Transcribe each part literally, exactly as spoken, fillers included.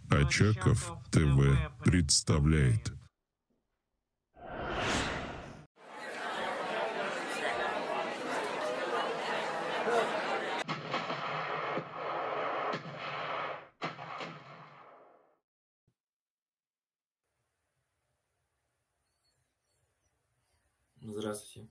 Очаков ТВ представляет. Здравствуйте.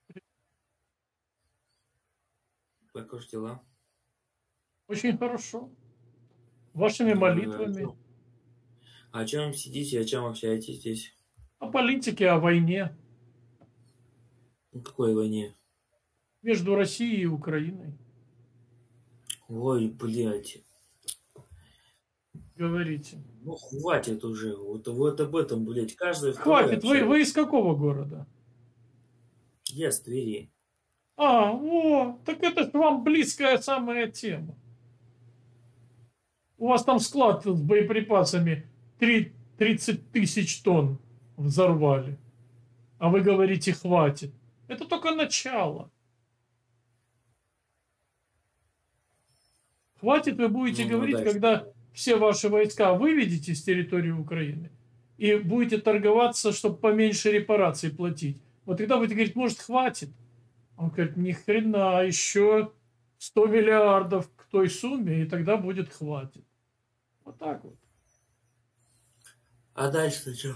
Как ваши дела? Очень хорошо. Вашими Э, молитвами. чё- О чем сидите, о чем общаетесь здесь? О политике, о войне На какой войне? между Россией и Украиной. Ой, блядь. Говорите. Ну хватит уже. Вот, вот об этом, блядь. Каждый второй Хватит. Вы, вы общается. из какого города? Я с Твери. А, о, так это ж вам близкая самая тема. У вас там склад с боеприпасами три- тридцать тысяч тонн взорвали. А вы говорите, хватит. Это только начало. Хватит вы будете Ну, ну говорить, дальше. когда все ваши войска выведете с территории Украины и будете торговаться, чтобы поменьше репараций платить. Вот тогда будете говорить, может, хватит. Он говорит, ни хрена, еще сто миллиардов к той сумме, и тогда будет хватит. Вот так вот. А дальше-то что?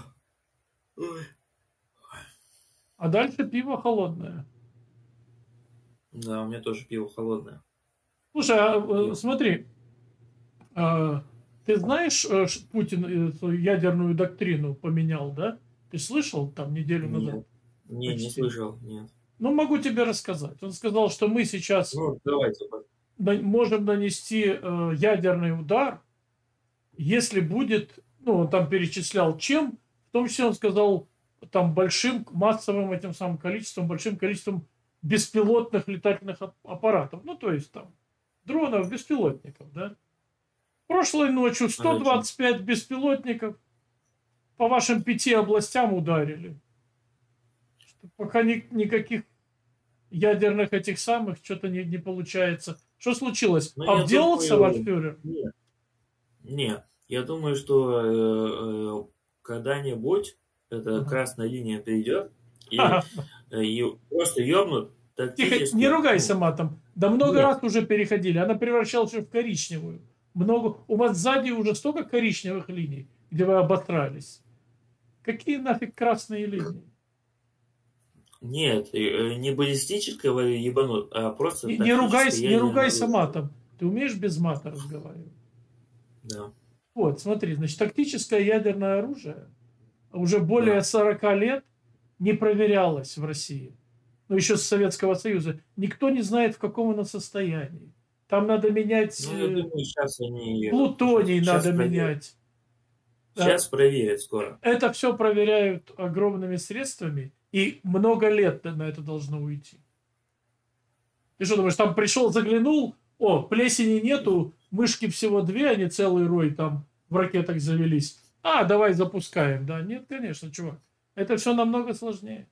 А дальше пиво холодное. Да, у меня тоже пиво холодное. Слушай, а, э, Пиво. смотри, а, ты знаешь, э, ш- Путин эту ядерную доктрину поменял, да? Ты слышал там неделю назад? Нет. Не, не Почти. слышал, нет. Ну, могу тебе рассказать. Он сказал, что мы сейчас Ну, давайте. на- можем нанести э, ядерный удар, если будет, ну, он там перечислял чем, в том числе он сказал, там большим массовым этим самым количеством, большим количеством беспилотных летательных ап- аппаратов. Ну, то есть там дронов, беспилотников, да. Прошлой ночью сто двадцать пять беспилотников по вашим пяти областям ударили. Что пока ни- никаких ядерных этих самых что-то не, не получается. Что случилось? Ну, я Обделался думаю, ваш фюрер? Нет. Нет. Я думаю, что э, э, когда-нибудь эта Ага. красная линия придет и, э, и просто ёбнут Тихо, тактически. не ругайся ну, матом. Да много Нет. раз уже переходили. Она превращалась уже в коричневую. Много. У вас сзади уже столько коричневых линий, где вы обосрались. Какие нафиг красные линии? Нет, э, не баллистического ебанут, а просто Не, не тактическое ругайся, не ядерное ругайся оружие. матом. Ты умеешь без мата разговаривать? Да. Вот, смотри, значит, тактическое ядерное оружие уже более Да. сорок лет не проверялось в России. Ну, еще с Советского Союза. Никто не знает, в каком оно состоянии. Там надо менять Ну, я э, думаю, сейчас они... плутоний, Сейчас надо проверят. менять. Да. Сейчас проверят скоро. Это все проверяют огромными средствами, и много лет на это должно уйти. Ты что думаешь, там пришел, заглянул, о, плесени нету, мышки всего две, а не целый рой там в ракетах завелись. А, давай запускаем. Да, нет, конечно, чувак. Это все намного сложнее.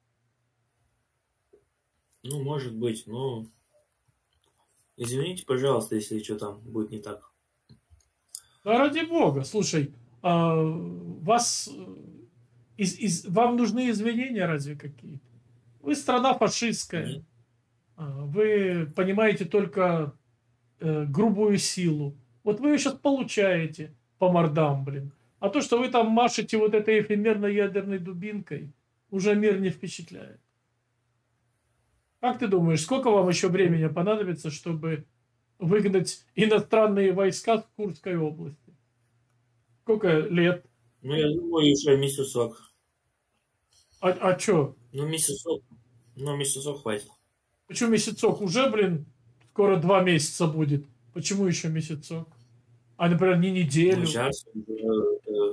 Ну, может быть, но... Извините, пожалуйста, если что там будет не так. Да ради бога, слушай, а, вас, э, из, из, вам нужны извинения разве какие-то? Вы страна фашистская. Нет. А, Вы понимаете только э, грубую силу. Вот вы ее сейчас получаете по мордам, блин. А то, что вы там машете вот этой эфемерной ядерной дубинкой, уже мир не впечатляет. Как ты думаешь, сколько вам еще времени понадобится, чтобы выгнать иностранные войска с Курской области? Сколько лет? Ну, я думаю, еще месяцок. А, а что? Ну, месяцок. Ну, месяцок хватит. Почему месяцок? Уже, блин, скоро два месяца будет. Почему еще месяцок? А, например, не неделю. Ну, сейчас... э, э,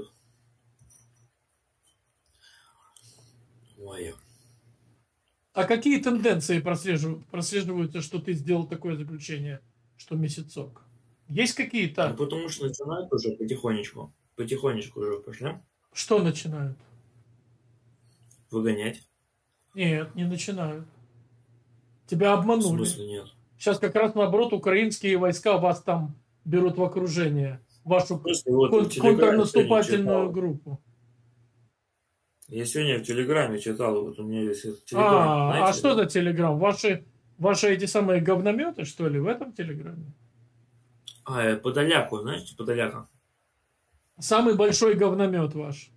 Ой. А какие тенденции прослеживают, прослеживаются, что ты сделал такое заключение, что месяцок? Есть Ну, какие-то? потому что начинают уже потихонечку. Потихонечку уже пошли Что начинают? выгонять. Нет, не начинают. Тебя В обманули. смысле нет? Сейчас как раз наоборот украинские войска вас там берут в окружение. вашу Слушай, вот кон- в Телеграме сегодня контрнаступательную читал. группу. Я сегодня в Телеграме читал, вот у меня есть этот Телеграм, А, а знаете, что да? за Телеграм? Ваши, ваши эти самые говнометы, что ли, в этом Телеграме? А, э, Подоляку, знаете, Подоляка? Самый большой говномет ваш.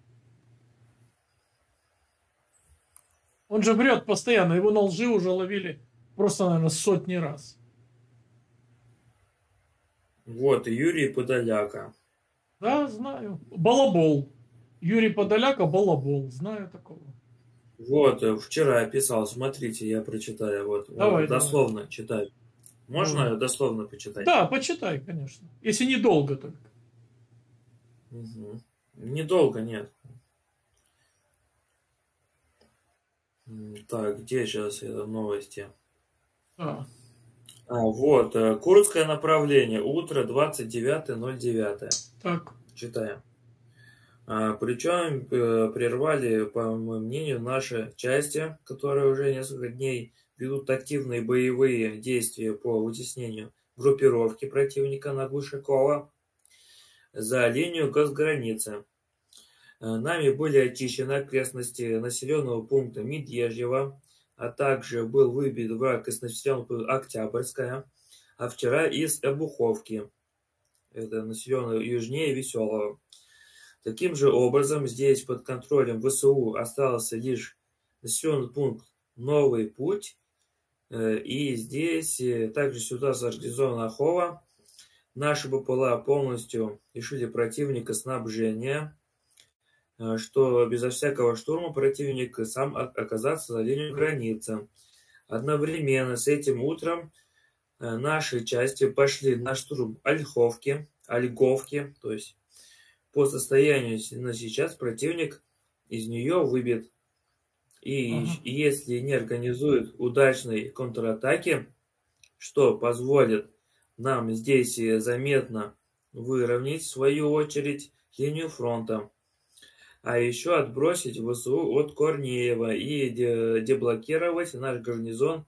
Он же врет постоянно, его на лжи уже ловили просто, наверное, сотни раз. Вот, Юрий Подоляка. Да, знаю. Балабол. Юрий Подоляка, балабол. Знаю такого. Вот, э, вчера я писал, смотрите, я прочитаю, вот, вот, Давай, давай. дословно читаю. Можно Давай. дословно почитать? Да, почитай, конечно. Если недолго только. Угу. Недолго, нет. М, Так, где сейчас это новости? А, А, вот, э, Курское направление, утро двадцать девятое ноль девятое. так. Читаем. А, причем э, прервали, по моему мнению, наши части, которые уже несколько дней ведут активные боевые действия по вытеснению группировки противника на Глушакова за линию госграницы. Э, Нами были очищены окрестности населенного пункта Медвежьего, а также был выбит враг из населенного пункта Октябрьская, а вчера из Обуховки, это населенного южнее Веселого. Таким же образом, здесь под контролем ВСУ остался лишь населенный пункт Новый Путь, э, и здесь э, также ситуация организована Ахова. Наши БПЛА полностью лишили противника снабжения, э, что безо всякого штурма противник сам о- оказаться за линию границы. Одновременно с этим утром э, наши части пошли на штурм Ольховки, Ольговки, то есть по состоянию на сейчас противник из нее выбит. И, Ага. и если не организует удачной контратаки, что позволит нам здесь э, заметно выровнять, в свою очередь, линию фронта, а еще отбросить ВСУ от Корнеева и де- деблокировать наш гарнизон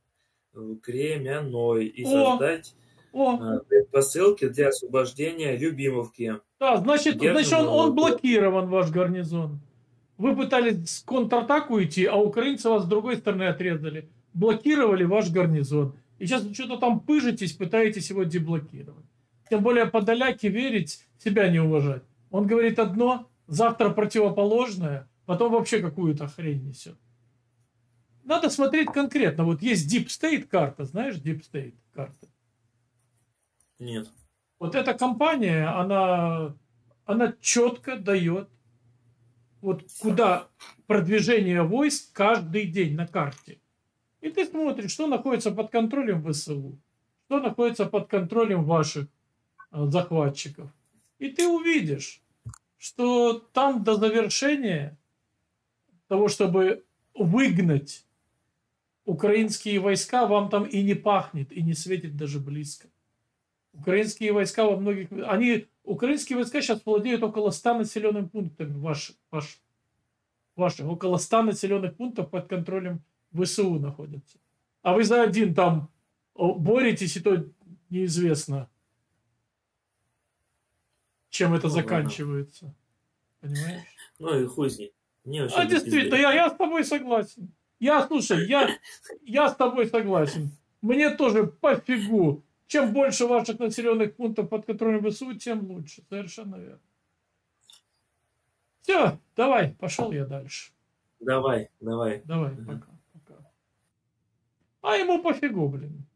в Кремяной и О, создать о, э, предпосылки для освобождения Любимовки. да, значит, значит Держим он, он э, блокирован, ваш гарнизон. Вы пытались с контратаку идти, а украинцы вас с другой стороны отрезали. Блокировали ваш гарнизон. И сейчас вы что-то там пыжитесь, пытаетесь его деблокировать. Тем более Подоляке верить, себя не уважать. Он говорит одно, завтра противоположное, потом вообще какую-то хрень несет. Надо смотреть конкретно. Вот есть Deep State карта, знаешь, Deep State карта. Нет. Вот эта компания, она, она четко дает, вот куда продвижение войск каждый день на карте. И ты смотришь, что находится под контролем ВСУ, что находится под контролем ваших э, захватчиков. И ты увидишь, что там до завершения того, чтобы выгнать украинские войска, вам там и не пахнет, и не светит даже близко. Украинские войска во многих... Они, украинские войска сейчас владеют около ста населенных пунктов ваших, ваш, ваших. Около ста населенных пунктов под контролем ВСУ находятся. А вы за один там боретесь, и то неизвестно, чем это Ну, заканчивается. Понимаешь? Ну и хуй с ним. Мне вообще А до действительно, пизды. я, я с тобой согласен. Я, слушай, я, я с тобой согласен. Мне тоже пофигу. Чем больше ваших населенных пунктов под контролем ВСУ, тем лучше. Совершенно верно. Все, давай, пошел я дальше. Давай, давай. Давай, Мгм. пока, пока. А ему пофигу, блин.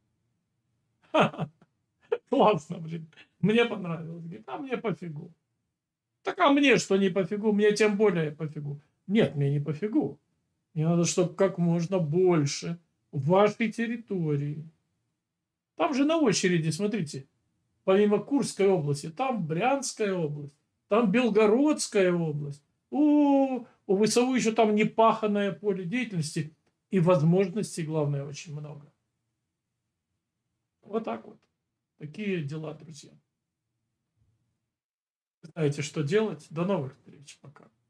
Классно, блин. Мне понравилось. Говорит, а мне пофигу. Так а мне что не пофигу? Мне тем более пофигу. Нет, мне не пофигу. Мне надо, чтобы как можно больше в вашей территории. Там же на очереди, смотрите, помимо Курской области, там Брянская область, там Белгородская область. У, у ВСУ еще там непаханное поле деятельности и возможностей, главное, очень много. Вот так вот. Такие дела, друзья. Знаете, что делать. До новых встреч. Пока.